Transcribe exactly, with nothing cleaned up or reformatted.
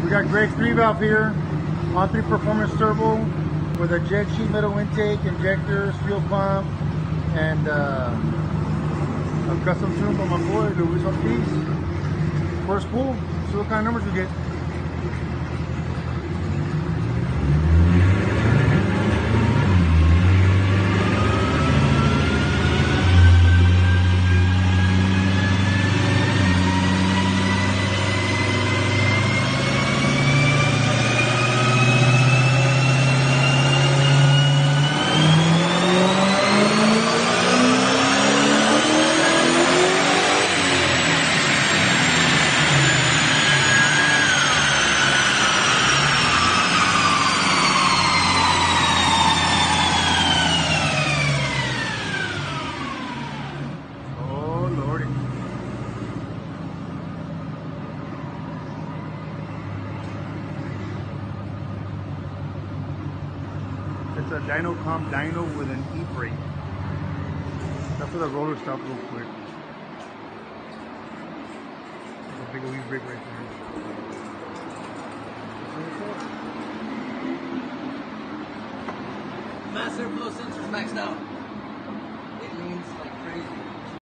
We got Greg's three valve here, On three performance turbo with a jet sheet metal intake, injectors, fuel pump, and uh, a custom tune by my boy Luis Ortiz. First pull, see what kind of numbers we get. It's a dyno comp dyno with an e-brake. That's where the roller stopped real quick. There's a big e-brake right there. Mass airflow sensors maxed out. It leans like crazy.